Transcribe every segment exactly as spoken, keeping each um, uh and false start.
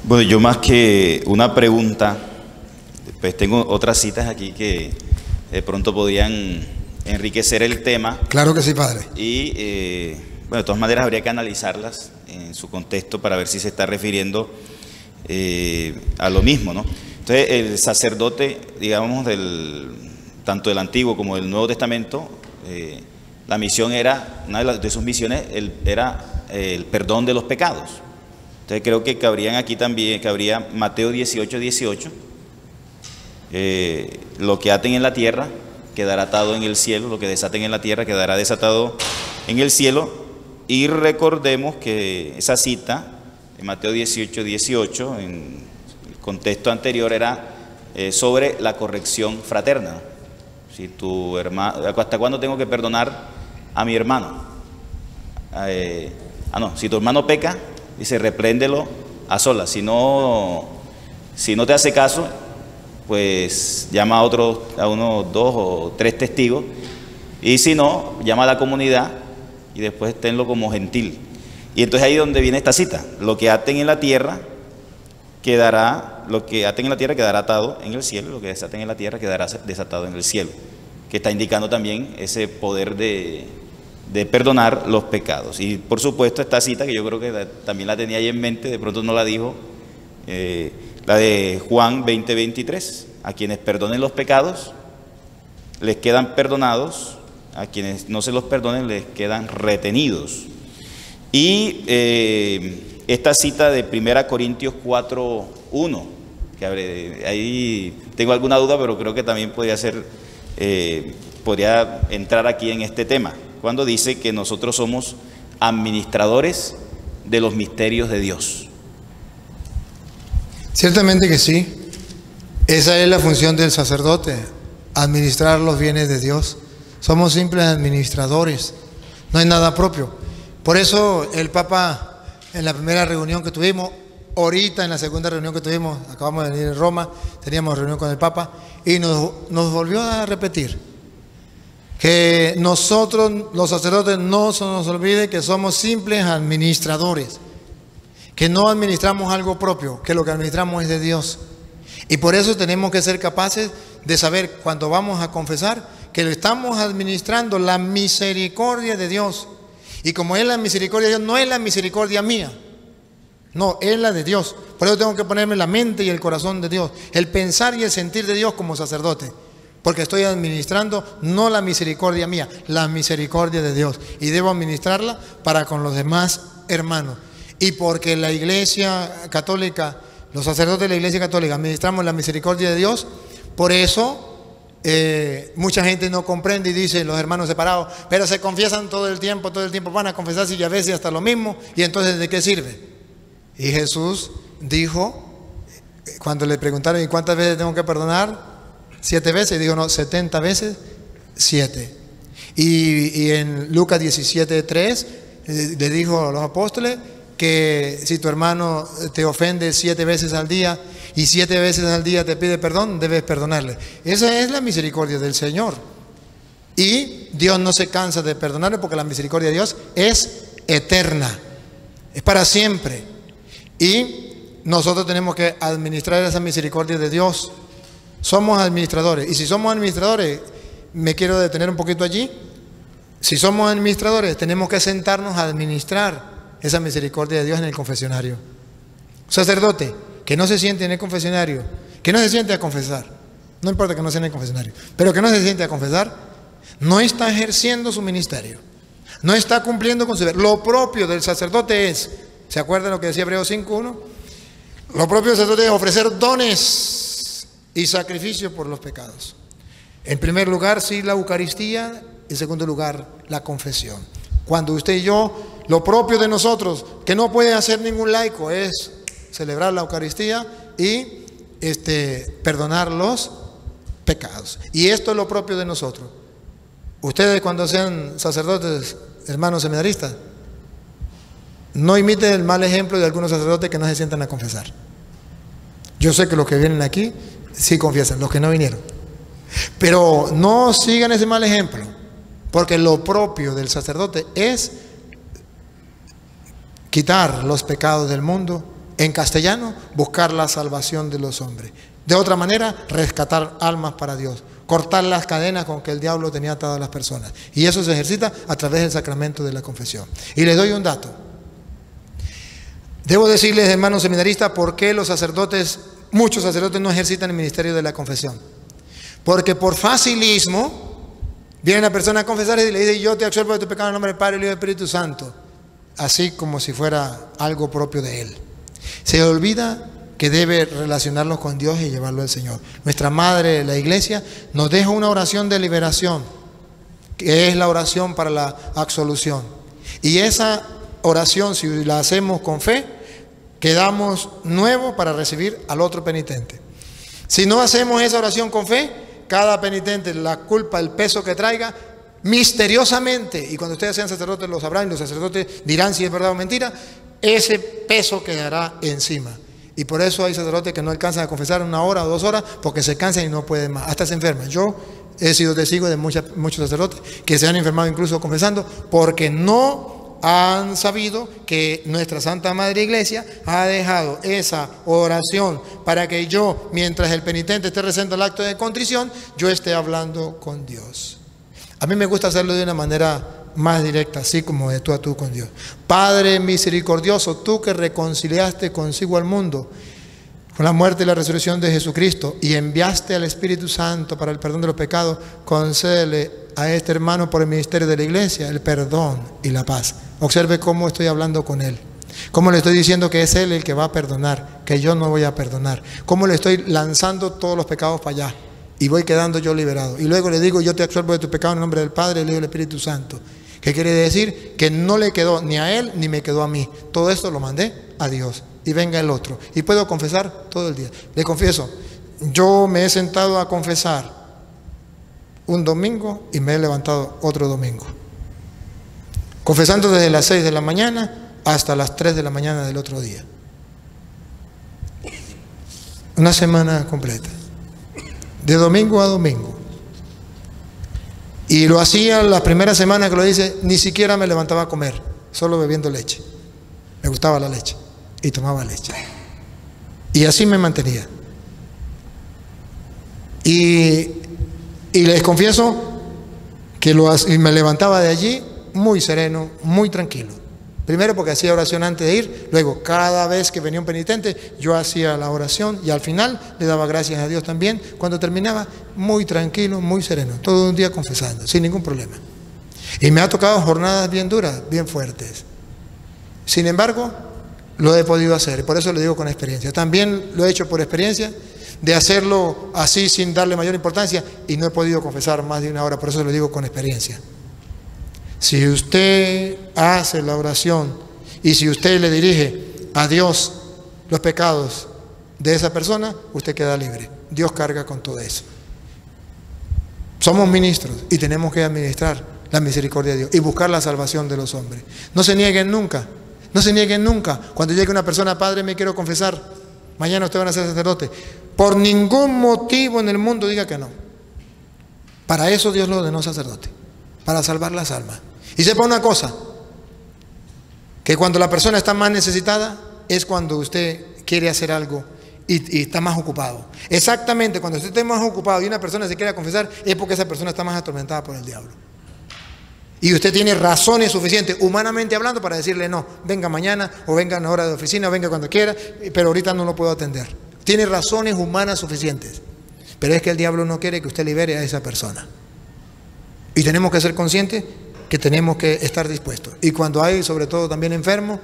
Bueno, yo más que una pregunta, pues tengo otras citas aquí que de pronto podían enriquecer el tema. Claro que sí, padre. Y, eh, bueno, de todas maneras habría que analizarlas en su contexto para ver si se está refiriendo eh, a lo mismo, ¿no? Entonces, el sacerdote, digamos, del, tanto del Antiguo como del Nuevo Testamento, eh, la misión era, una de, las, de sus misiones el, era eh, el perdón de los pecados. Entonces creo que cabrían aquí también, cabría Mateo dieciocho, dieciocho, eh, lo que aten en la tierra quedará atado en el cielo, lo que desaten en la tierra quedará desatado en el cielo. Y recordemos que esa cita, en Mateo dieciocho, dieciocho, en el contexto anterior era eh, sobre la corrección fraterna. Si tu hermano, ¿hasta cuándo tengo que perdonar a mi hermano? Eh, ah, no, si tu hermano peca, dice, repréndelo a solas. Si no, si no te hace caso, pues llama a otros, a unos dos o tres testigos. Y si no, llama a la comunidad y después tenlo como gentil. Y entonces ahí es donde viene esta cita. Lo que aten en la tierra quedará, lo que aten en la tierra quedará atado en el cielo, lo que desaten en la tierra quedará desatado en el cielo. Que está indicando también ese poder de... de perdonar los pecados. Y por supuesto esta cita, que yo creo que la, también la tenía ahí en mente, de pronto no la dijo, eh, la de Juan veinte, veintitrés, a quienes perdonen los pecados les quedan perdonados, a quienes no se los perdonen les quedan retenidos. Y eh, esta cita de primera Corintios cuatro, uno, que ahí tengo alguna duda, pero creo que también podría ser, eh, podría entrar aquí en este tema, cuando dice que nosotros somos administradores de los misterios de Dios. Ciertamente que sí. Esa es la función del sacerdote, administrar los bienes de Dios. Somos simples administradores, no hay nada propio. Por eso el Papa, en la primera reunión que tuvimos, ahorita en la segunda reunión que tuvimos, acabamos de venir en Roma, teníamos reunión con el Papa, y nos, nos volvió a repetir que nosotros, los sacerdotes, no se nos olvide que somos simples administradores, que no administramos algo propio, que lo que administramos es de Dios. Y por eso tenemos que ser capaces de saber cuando vamos a confesar que le estamos administrando la misericordia de Dios. Y como es la misericordia de Dios, no es la misericordia mía, no, es la de Dios. Por eso tengo que ponerme la mente y el corazón de Dios, el pensar y el sentir de Dios como sacerdote. Porque estoy administrando no la misericordia mía, la misericordia de Dios. Y debo administrarla para con los demás hermanos. Y porque la Iglesia Católica, los sacerdotes de la Iglesia Católica administramos la misericordia de Dios, por eso eh, mucha gente no comprende y dice, los hermanos separados, pero se confiesan todo el tiempo, todo el tiempo van a confesarse y a veces hasta lo mismo. Y entonces, ¿de qué sirve? Y Jesús dijo, cuando le preguntaron, ¿y cuántas veces tengo que perdonar? Siete veces, dijo no, setenta veces, siete. Y, y en Lucas diecisiete, tres, eh, le dijo a los apóstoles que si tu hermano te ofende siete veces al día y siete veces al día te pide perdón, debes perdonarle. Esa es la misericordia del Señor. Y Dios no se cansa de perdonarle porque la misericordia de Dios es eterna, es para siempre. Y nosotros tenemos que administrar esa misericordia de Dios. Somos administradores. Y si somos administradores, me quiero detener un poquito allí. Si somos administradores, tenemos que sentarnos a administrar esa misericordia de Dios en el confesionario. Un sacerdote que no se siente en el confesionario, que no se siente a confesar, no importa que no sea en el confesionario, pero que no se siente a confesar, no está ejerciendo su ministerio, no está cumpliendo con su deber. Lo propio del sacerdote es, ¿se acuerdan lo que decía Hebreos cinco, uno? Lo propio del sacerdote es ofrecer dones y sacrificio por los pecados. En primer lugar, sí, la Eucaristía. En segundo lugar, la confesión. Cuando usted y yo, lo propio de nosotros, que no puede hacer ningún laico, es celebrar la Eucaristía y este, perdonar los pecados. Y esto es lo propio de nosotros. Ustedes, cuando sean sacerdotes, hermanos seminaristas, no imiten el mal ejemplo de algunos sacerdotes que no se sientan a confesar. Yo sé que los que vienen aquí sí confiesan, los que no vinieron. Pero no sigan ese mal ejemplo, porque lo propio del sacerdote es quitar los pecados del mundo En castellano, buscar la salvación de los hombres. De otra manera, rescatar almas para Dios. Cortar las cadenas con que el diablo tenía atadas a las personas. Y eso se ejercita a través del sacramento de la confesión. Y les doy un dato. Debo decirles, hermanos seminaristas, por qué los sacerdotes, muchos sacerdotes no ejercitan el ministerio de la confesión. Porque por facilismo, viene una persona a confesar y le dice: yo te absuelvo de tu pecado en el nombre del Padre, del Hijo y del Espíritu Santo. Así como si fuera algo propio de él. Se olvida que debe relacionarnos con Dios y llevarlo al Señor. Nuestra Madre, la Iglesia, nos deja una oración de liberación, que es la oración para la absolución. Y esa oración, si la hacemos con fe, quedamos nuevos para recibir al otro penitente. Si no hacemos esa oración con fe, cada penitente, la culpa, el peso que traiga, misteriosamente, y cuando ustedes sean sacerdotes lo sabrán, y los sacerdotes dirán si es verdad o mentira, ese peso quedará encima. Y por eso hay sacerdotes que no alcanzan a confesar una hora o dos horas porque se cansan y no pueden más, hasta se enferman. Yo he sido testigo de muchas, muchos sacerdotes que se han enfermado incluso confesando porque no han sabido que nuestra Santa Madre Iglesia ha dejado esa oración para que yo, mientras el penitente esté rezando el acto de contrición, yo esté hablando con Dios. A mí me gusta hacerlo de una manera más directa, así como de tú a tú con Dios. Padre misericordioso, tú que reconciliaste consigo al mundo con la muerte y la resurrección de Jesucristo y enviaste al Espíritu Santo para el perdón de los pecados, concédele a este hermano por el ministerio de la Iglesia el perdón y la paz. Observe cómo estoy hablando con él, cómo le estoy diciendo que es él el que va a perdonar, que yo no voy a perdonar, cómo le estoy lanzando todos los pecados para allá y voy quedando yo liberado. Y luego le digo: yo te absuelvo de tu pecado en el nombre del Padre, del Hijo y del Espíritu Santo. ¿Qué quiere decir? Que no le quedó ni a él ni me quedó a mí. Todo esto lo mandé a Dios. Y venga el otro. Y puedo confesar todo el día. Le confieso, yo me he sentado a confesar un domingo y me he levantado otro domingo. Confesando desde las seis de la mañana hasta las tres de la mañana del otro día. Una semana completa. De domingo a domingo. Y lo hacía la primera semana que lo hice, ni siquiera me levantaba a comer, solo bebiendo leche. Me gustaba la leche y tomaba leche. Y así me mantenía. Y, y les confieso que lo, y me levantaba de allí muy sereno, muy tranquilo. Primero porque hacía oración antes de ir, luego cada vez que venía un penitente yo hacía la oración y al final le daba gracias a Dios también. Cuando terminaba, muy tranquilo, muy sereno, todo un día confesando, sin ningún problema. Y me ha tocado jornadas bien duras, bien fuertes. Sin embargo, lo he podido hacer, y por eso le digo con experiencia. También lo he hecho por experiencia, de hacerlo así sin darle mayor importancia, y no he podido confesar más de una hora, por eso lo digo con experiencia. Si usted hace la oración y si usted le dirige a Dios los pecados de esa persona, usted queda libre. Dios carga con todo eso. Somos ministros y tenemos que administrar la misericordia de Dios y buscar la salvación de los hombres. No se nieguen nunca, no se nieguen nunca. Cuando llegue una persona: padre, me quiero confesar, mañana usted va a ser sacerdote. Por ningún motivo en el mundo diga que no. Para eso Dios lo ordenó sacerdote, para salvar las almas. Y sepa una cosa, que cuando la persona está más necesitada es cuando usted quiere hacer algo y, y está más ocupado. Exactamente, cuando usted esté más ocupado y una persona se quiere confesar, es porque esa persona está más atormentada por el diablo. Y usted tiene razones suficientes, humanamente hablando, para decirle: no, venga mañana, o venga en la hora de oficina, o venga cuando quiera, pero ahorita no lo puedo atender. Tiene razones humanas suficientes. Pero es que el diablo no quiere que usted libere a esa persona. Y tenemos que ser conscientes que tenemos que estar dispuestos. Y cuando hay, sobre todo también enfermos,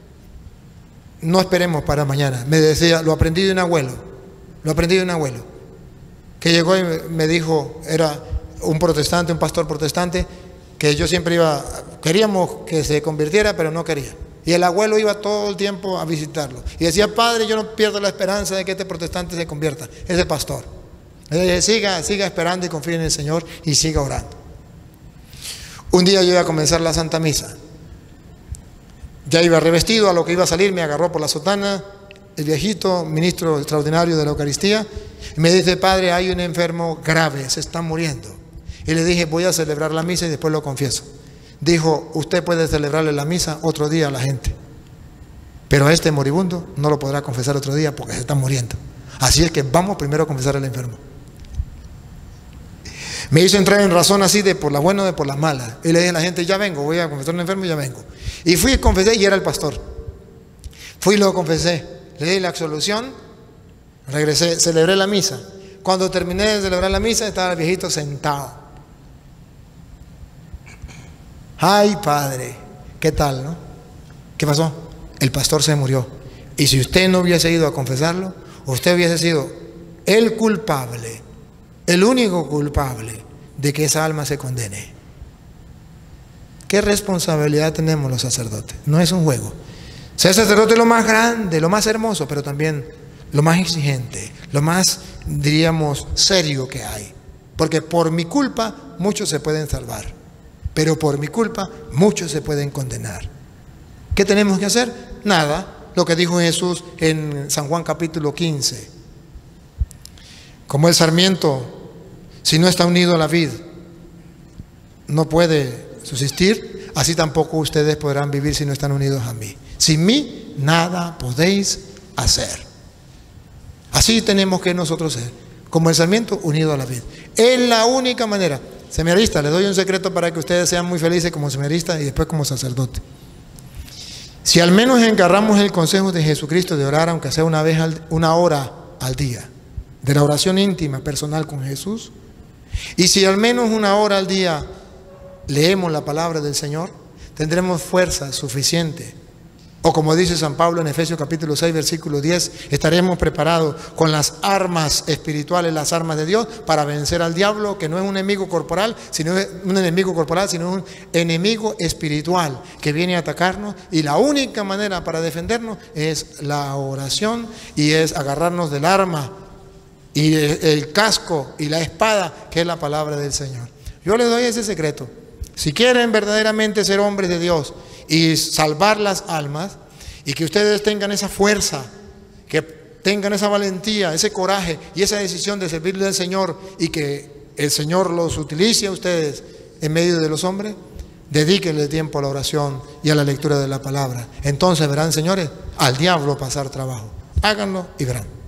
no esperemos para mañana. Me decía, lo aprendí de un abuelo, lo aprendí de un abuelo, que llegó y me dijo, era un protestante, un pastor protestante, que yo siempre iba, queríamos que se convirtiera, pero no quería. Y el abuelo iba todo el tiempo a visitarlo. Y decía: padre, yo no pierdo la esperanza de que este protestante se convierta, ese pastor. Le dije: siga, siga esperando y confíe en el Señor y siga orando. Un día yo iba a comenzar la Santa Misa. Ya iba revestido, a lo que iba a salir me agarró por la sotana el viejito, ministro extraordinario de la Eucaristía, y me dice: padre, hay un enfermo grave, se está muriendo. Y le dije: voy a celebrar la misa y después lo confieso. Dijo: usted puede celebrarle la misa otro día a la gente. Pero a este moribundo no lo podrá confesar otro día porque se está muriendo. Así es que vamos primero a confesar al enfermo. Me hizo entrar en razón así de por la buena o de por la mala. Y le dije a la gente, ya vengo, voy a confesar a un enfermo y ya vengo. Y fui y confesé y era el pastor. Fui y lo confesé. Le di la absolución, regresé, celebré la misa. Cuando terminé de celebrar la misa estaba el viejito sentado. Ay, padre, ¿qué tal, no? ¿Qué pasó? El pastor se murió. Y si usted no hubiese ido a confesarlo, usted hubiese sido el culpable, el único culpable de que esa alma se condene. ¿Qué responsabilidad tenemos los sacerdotes? No es un juego. Ser sacerdote es lo más grande, lo más hermoso, pero también lo más exigente, lo más, diríamos, serio que hay. Porque por mi culpa muchos se pueden salvar, pero por mi culpa muchos se pueden condenar. ¿Qué tenemos que hacer? Nada. Lo que dijo Jesús en San Juan capítulo quince. Como el sarmiento, si no está unido a la vid, no puede subsistir, así tampoco ustedes podrán vivir si no están unidos a mí. Sin mí, nada podéis hacer. Así tenemos que nosotros ser, como el sarmiento unido a la vid. Es la única manera. Seminarista, les doy un secreto para que ustedes sean muy felices como seminarista y después como sacerdote. Si al menos encarramos el consejo de Jesucristo de orar, aunque sea una vez, al, una hora al día, de la oración íntima, personal con Jesús, y si al menos una hora al día leemos la palabra del Señor, tendremos fuerza suficiente. O como dice San Pablo en Efesios capítulo seis, versículo diez, estaremos preparados con las armas espirituales, las armas de Dios, para vencer al diablo, que no es un enemigo corporal, sino es un enemigo corporal, sino un enemigo espiritual que viene a atacarnos. Y la única manera para defendernos es la oración y es agarrarnos del arma y el, el casco y la espada, que es la palabra del Señor. Yo les doy ese secreto. Si quieren verdaderamente ser hombres de Dios y salvar las almas, y que ustedes tengan esa fuerza, que tengan esa valentía, ese coraje y esa decisión de servirle al Señor, y que el Señor los utilice a ustedes en medio de los hombres, dedíquenle tiempo a la oración y a la lectura de la palabra. Entonces verán, señores, al diablo pasar trabajo. Háganlo y verán.